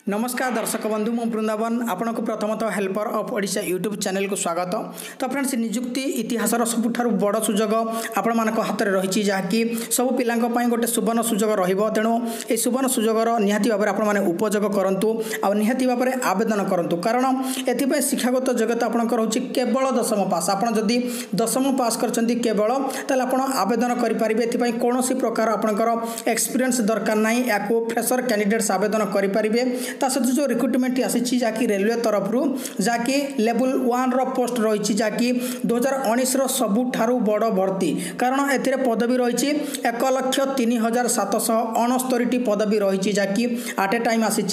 नमस्कार दर्शक बंधु मु वृंदावन आपन को प्रथमतः helper of Odisha YouTube channel को स्वागत। तो फ्रेंड्स नियुक्ति इतिहास सबुठारु बड़ सुजोग आपण मान हाथ में रही जहाँकि सब पिला गोटे सुवर्ण सुजोग रो ये सुवर्ण सुजोगर निहाती भाव में आपने उपयोग करूँ आ निहाती भाव में आवेदन करूँ कारण एथपाई शिक्षागत जगत आपंकर हूँ केवल दशम पास आपड़ जदि दशम पास कर केवल ताल आप आवेदन करेंगे कौन प्रकार आपंकर एक्सपीरियंस दरकार ना या फ्रेशर कैंडिडेट्स आवेदन करेंगे सहित जो रिक्रुटमेंट आसी जहाँकि रेलवे तरफ जहाँकि लेवल 1 रो पोस्ट रही जहाँकि 2019 सबुठारु बड़ भर्ती कारण ए पदवी रही 1,03,769 पदवी रही जहाँकि आट ए टाइम आसी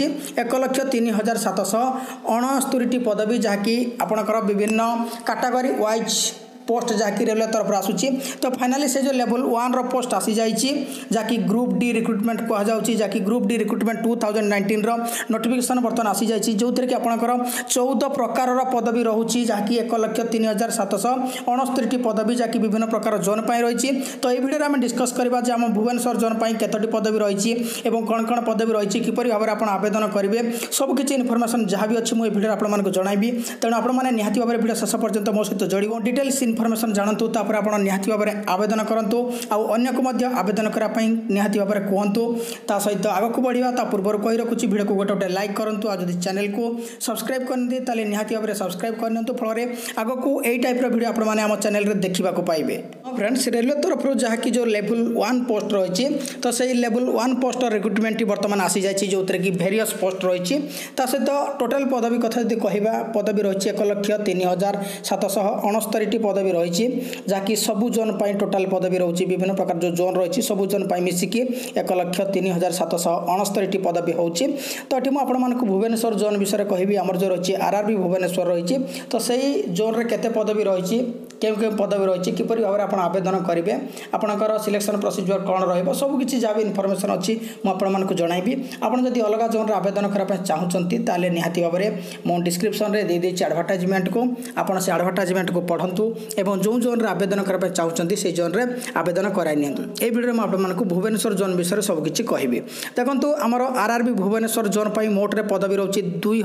1,03,769 पदवी जहाँकि आपणकर विभिन्न कैटेगरी वाइज पोस्ट जहाँकि रेलवे तरफ आसूची। तो फाइनाली से जो लेवल 1 रो पोस्ट आसी जाइए जहाँकि ग्रुप डी रिक्रुटमेंट कह जहाँकि ग्रुप डी रिक्रुटमेंट 2019 रो नोटिफिकेशन बर्तमान आसी जाइए जो थी कि आपंकर 14 प्रकार पदवी रोचे जहाँकि 1,03,769 पदवी जहाँकि विभिन्न प्रकार जोन पर रही। तो ये वीडियो में डिस्कस करवा आम भुवनेश्वर जोन पर केतोटी पदवी रही और कौन कौन पदवी रही किपरि भाव में आप आवेदन करेंगे सबकि इनफर्मेशन जहाँ भी अच्छी मुझे वीडियो आपको जनइबी तेणु आपने निहाती भाव में वीडियो शेष पर्यंत मो सहित जोड़ डिटेल्स इनफर्मेशन जानतु तापर आप निहाती भाव में आवेदन करूँ आन्य को आवेदन करने निहाती भाव में कहतु ता सहित आग को बढ़िया ता पूर्व कही रखुच्छी वीडियो को गोटे लाइक करूँ आज चैनल को सब्सक्राइब करते ताले निहाती भाव में सब्सक्राइब करनी फल आग को यही टाइप वीडियो आप चैनल में देखा पाइबे। फ्रेंड्स रेलवे तरफ जहाँकि जो लेवल 1 पोस्ट रही तो सही लेवल 1 पोस्ट रिक्रुटमेंट बर्तमान आसी जाइए जो कि भेरियस पोस्ट रही सहित टोटाल पदवी कथा जो कहवा पदवी रही 1,03,769 पदवी रही जहाँकि सबू जोन पर टोटाल पदवी रोचे विभिन्न प्रकार जो जोन रही सबू जोन पर मिसिकी 1,03,769 पदवी होची। तो ये मुझे भुवनेश्वर जोन विषय कहि आमर जो रही आरआरबी भुवनेश्वर रही तो सही जोन रे केते पदवी रही केउ पदवी रही किपरि भाव में आप आवेदन करेंगे आपंकर सिलेक्शन प्रोसीजर कौन रबकि जहाँ भी इनफर्मेशन अच्छी मुझे जनइबी आपड़ जब अलग जोन आवेदन करने चाहूँगी ताले निहाती भाव में मो डिस्क्रिप्शन में दे देती एडवर्टाइजमेंट को आपड़ से एडवर्टाइजमेंट को पढ़ु और जो जोन आवेदन करने चाहूँगी से जोन रे आवेदन कराई नि ये वीडियो में आपको भुवनेश्वर जोन विषय सबकि कहबी। देखो आमर आरआरबी भुवनेश्वर जोन पर मोटे पदवी रोचे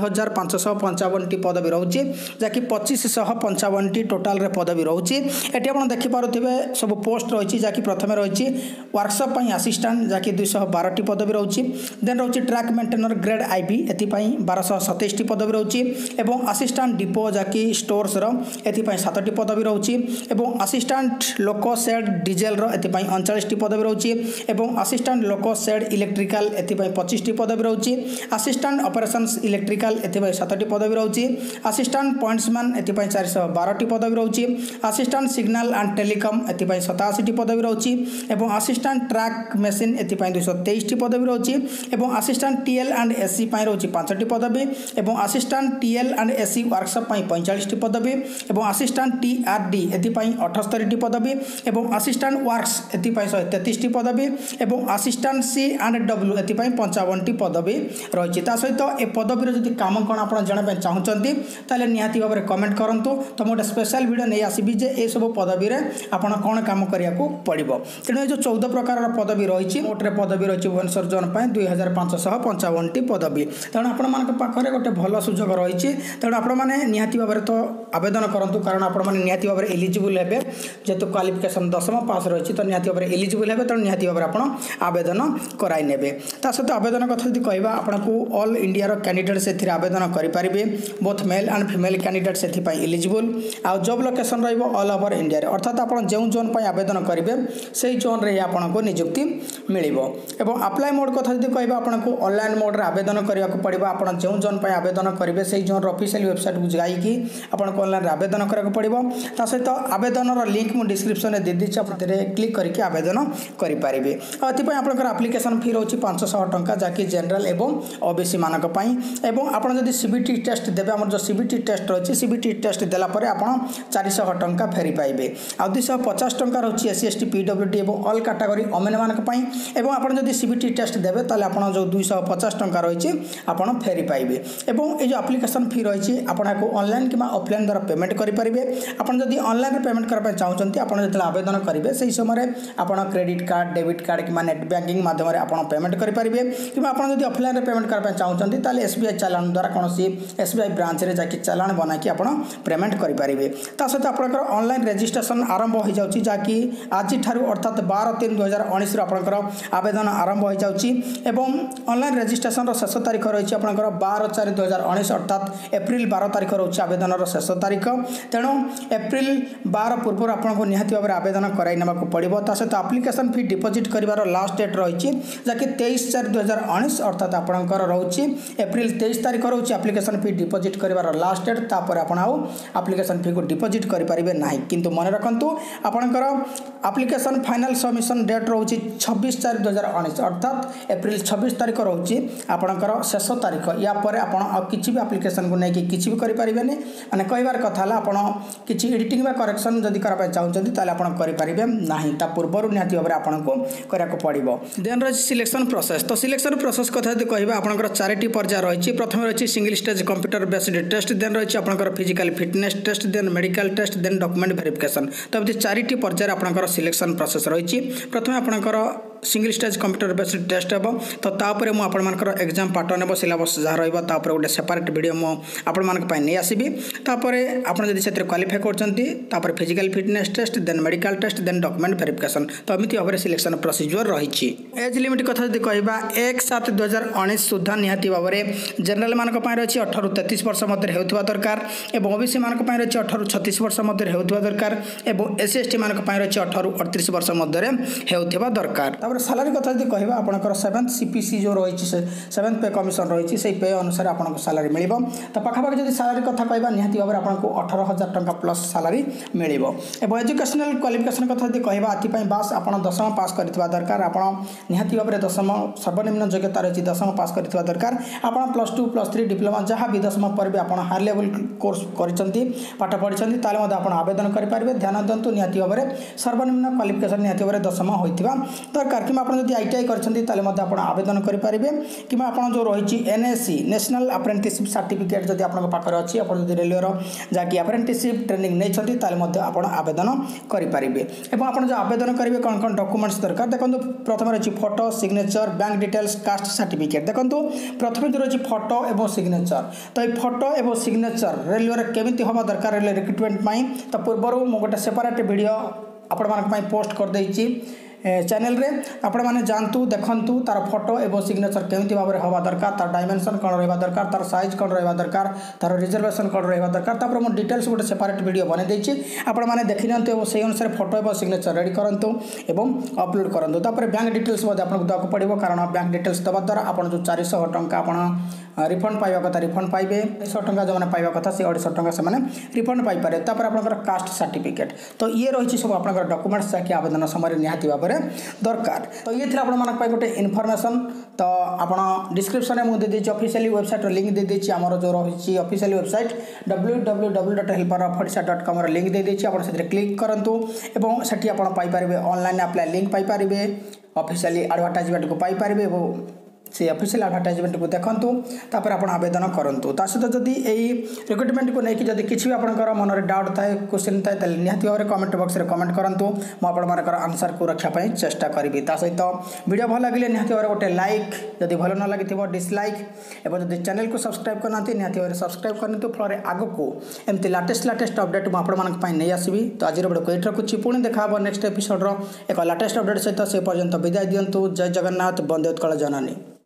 2,555 पदवी रोचे जहाँकि 2,555 टोटाल पदवी रोचे। ये आप देखिपे सब पोस्ट रही जहाँकि प्रथम रही वर्कशॉप आसिस्टेंट जहाँकि 212 पदवी रोचे देन रोचे ट्रैक मेंटेनर ग्रेड आईबी एपाई 1227 पदवी रोचे और आसिस्टेंट डिपो जहाँकि स्टोर्स एपाई 7 पदवी रोचे और आसिस्टेंट लोको सेड डीजेल एपाई 39 पदवी रोचे और आसिस्टेंट लोको सेड इलेक्ट्रिकल एपाई 25 पदवी रोचे आसिस्टेंट ऑपरेशंस इलेक्ट्रिकल एपाई 7 पदवी रोचे आसिस्टेंट पॉइंट्समैन एपाई 412 पदवी रोचे आसिस्टेंट सिग्नल एंड टेलीकॉम एपाई 87 पदवी रोचे और आसिस्टेंट ट्रैक मेसीन एपाई 223 पदवी रोचे और आसिस्टेंट टीएल एंड एसी रोचे 5 पदवी और assistant TL and AC workshop 45 पदवी और आसिस्टेंट टीआरडी एपाई 78 पदवी और आसिस्टेंट वर्क्स एपाई 133 पदवी और आसिस्टेंट सी एंड डब्ल्यू एपाई 55 पदवी रही। सहित ए पदवीर जब कम कौन आप जानवाई चाहूँगी ताले निहाती भाव में कमेंट करूँ तो मुझे स्पेशल वीडियो नहीं आसबि जे ये सब पदवी आपड़ कौन कम करा पड़ो। तेणु ये जो 14 प्रकार पदवी रही मोटे पदवी रही भुवनेश्वर जोन पर 2,555 पदवी तेणु आपण पाखे गोटे भल सुजोग रही तेणु आपने निहाती भाव में तो आवेदन करूँ कारण आपने निहाती भाव में एलिजिबल हे जेहेतु क्वालिफिकेशन दशम पास रही तो निहाती भाव में एलिजिबल हे तेणु निहाती भाव में आप आवेदन कराई ने सहित आवेदन कथा जी कहवा आपको ऑल इंडिया कैंडिडेट से आवेदन करेंगे both male and female candidate से एलिजिबल आउ job location all over India अर्थात आप जो जोन पर आवेदन करेंगे से जोन रे आपको नियुक्ति मिल अप्लाई मोड कथा जी कहवा आपको ऑनलाइन मोड आवेदन करने पड़ो आप जो जोन पर आवेदन करेंगे से जोन ऑफिशियल वेबसाइट को जाइए आपको ऑनलाइन आवेदन करा पड़ो सहित आवेदन लिंक मुझे डिस्क्रिप्शन में दे दीजिए आप क्लिक करके आवेदन करेंगे आपंकर आप्लिकेसन फी रोचे 500 टंका जहाँकि जनरल एवं ओबीसी मानक और आप सीबीटी टेस्ट देवे आम जो सीबीटी टेस्ट रही सीबीटी टेस्ट देलापर आप 400 टंका फेरी पाइबे। आ 250 टंका रही एससी एसटी पीडब्ल्यूडी और ऑल कैटेगरी ओमेन मानी और आप जो सीबीटी टेस्ट देवे ताले आप जो 250 टंका रही आपड़ फेरी पाइबे। और ये जो एप्लिकेशन फी रही आपको ऑनलाइन कि ऑफलाइन द्वारा पेमेंट करेंगे। आपड़ जब ऑनलाइन पेमेंट करने चाहते आप जो आवेदन करेंगे से समय आप क्रेडिट कार्ड डेबिट कार्ड कि नेट बैंकिंग माध्यम आप पेमेंट करेंगे कि आप जो ऑफलाइन पेमेंट करने चाहते हैं एसबीआई चालान द्वारा कौन एसबीआई ब्रांच में जाकि चालान बनाई आप पेमेंट करेंगे। सहित आप ऑनलाइन रजिस्ट्रेशन आरंभ हो जाऊँगी जहाँकि आज अर्थात 12/3/2019 आपंकर आवेदन आरंभ हो जाऊँगी। ऑनलाइन रजिस्ट्रेशन शेष तारीख रही आपंकर 12/4/2019 अर्थात एप्रिल 12 तारीख रोचे आवेदन शेष तारीख। तेणु एप्रिल 12 पूर्व आपको निहाती भाव आवेदन कराई ना पड़ो। सहित आप्लिकेसन फी डिपोजिट कर लास्ट डेट रही जहाँकि 23/4/2019 अर्थात आपंकर रोचे एप्रिल 23 तारीख रोचे आप्लिकेसन फी डिपोजिट कर लास्ट डेट। तापर आप आप्लिकेसन फी को डिपोजिट करेंगे ना किंतु मन रखु आपंकर आप्लिकेसन फाइनल सबमिशन डेट रोचे 26/4/2019 अर्थात एप्रिल 26 तारीख रोचे आपंकर शेष तारीख। या पर आप किसी भी आप्लिकेसन को लेकिन किसी भी करेंगे मैंने कहबार कथा आप किसी एडिटिंग करेक्शन जदि करने चाहते आप करेंगे ना पूर्व निहाती भाव आपको कराया पड़ो। देन रही सिलेक्शन प्रोसेस। तो सिलेक्शन प्रोसेस कथा यदि कह आपंकर 4टी पर्याय रही। प्रथम रही single stage computer based test then रही आपंकर physical fitness test then medical test then document verification. तो एमती 4टी पर्याय आपंकर सिलेक्शन प्रोसेस रही। प्रथम आपंकर single stage computer based test हम तो तापर मुझे एग्जाम पैटर्न हम सिलेबस जहाँ रहा गोटे सेपरेट वीडियो मुझे नहीं आसबि। तापर आपड़ जब से क्वालिफाई कर physical fitness test then medical test then document verification. तो एमती भाव में सिलेक्शन प्रोसीजर रही। एज लिमिट कथा जब कह 1/7/2019 सुधा निहाती भाव में जनरल मान रही 18 ରୁ 33 वर्ष मध्य होता दरकार और ओबीसी मान रही 18 ରୁ 36 वर्ष मध्य होता दरकार और एससी एसटी मान रही 18 ରୁ 38 वर्ष मध्य होता दरकार। सालारी कथा जब कह आपंकर 7th CPC जो रही 7th पे कमिशन रही से पे अनुसार आपको सालारी मिल। तो पाखापाखि जब सालारी कथा कह निहाती भाव में आपको 18,000 टंका प्लस सालारी मिल। एजुकेशनल क्वालिफिकेशन कथा जब कह आपाई बास आप 10वीं पास करथिबा दरकार आप निहाती भाव में 10वीं सर्वनिम्न योग्यता रही 10वीं पास करथिबा दरकार आप +2 +3 डिप्लोमा जहाँ भी 10वीं पर भी आप हाई लेवल कोर्स करछंती पाठ पढ़ी ताले आप आवेदन करेंगे। ध्यान दिंतु निहाती भाव में सर्वनिम्न क्वालिफिकेशन निहाती भाव में 10वीं होता दरकार कि आप ITI कर आवेदन करेंगे कि आप जो रही NSC नेशनल अप्रेंटिसशिप सर्टिफिकेट जब आप पाखे अच्छी आप रेलवेर जहाँकि अप्रेंटिसशिप ट्रेनिंग नहीं आप आवेदन करेंगे। और आप जो आवेदन करेंगे कौन कौन डॉक्यूमेंट्स दरकार देखो। प्रथम रही photo signature bank details caste certificate. देखो प्रथम जो रही फोटो और सिग्नेचर। तो ये फोटो और सिग्नेचर रेलवे केमी हम दरकार रेलवे रिक्रुटमेंट तो पूर्व मुझे गोटे सेपरेट वीडियो आपण पोस्ट कर देछि चैनल रे आपण माने जानतु देखंतु तार फोटो एवं सिग्नेचर केमिति भाव में हवा दरकार तार डायमेंशन कौन रहा दरकार तार साइज कौन रहा दरकार तार रिजर्वेशन कौन रहा दरकार तापर मो डिटेल्स गोटे सेपरेट वीडियो बने देछि आपण माने देखि नियंतु एवं से अनुसार फोटो एवं सिग्नेचर रेडी करंतु एवं अपलोड करंतु। तापर बैंक डिटेल्स मध्ये आपन दବାକୁ पड़िबो कारण बैंक डिटेल्स दबा द्वारा आपण जो 400 टंका आपण रिफंड पाइबा कथा रिफंड पाइबे 100 टंका जो मैंने पाइबा कथा से 250 टंका से रिफंड पाई पारे। तापर आपनकर कास्ट सर्टिफिकेट। तो ये रही सब आपनकर डॉक्यूमेंट्स जाकि आवेदन समय निहाती भाव में दरकार। तो ये थी आप गोटे इनफॉरमेशन। तो आप डिस्क्रिप्शन में मुझे देदेछि ऑफिशियली वेबसाइट लिंक दे देछि आमर जो रही ऑफिशियल वेबसाइट www.helper.odisha.com लिंक दे देछि आप क्लिक करंतु एवं सेठी आप पाई पारिबे ऑनलाइन अप्लाई लिंक पाई पारिबे ऑफिशियली एडवर्टाइजमेंट को पाई पारिबे से ऑफिशियल एडवर्टाइजमेंट को देखंतु तापर आपण आवेदन करंतु। ता सहित जदि एई रिक्रुटमेंट को लेकिन जदि किछि भी आपनकर मन रे डाउट थाए क्वेश्चन थाए त निहाती भाव में कमेंट बॉक्स रे कमेंट करंतु मो आपण मानकर आंसर को रखा पई चेष्टा करबी। ता सहित वीडियो भल लागिले निहाती भाव में गोटे लाइक जदि भल न लागिथिबो डिसलाइक एवं जदि चैनल को सब्सक्राइब करनांती निहाती भाव में सब्सक्राइब करंतु फଳରେ आगको एमती लेटेस्ट अपडेट मो आपण मानक पई नै आसीबी। तो आज वीडियो को एठ रखुछि पुणी देखाबो नेक्स्ट एपिसोड रो एक लेटेस्ट अपडेट सहित से पर्यंत विदाय दियंतु। जय जगन्नाथ वंदे उत्कल जननी।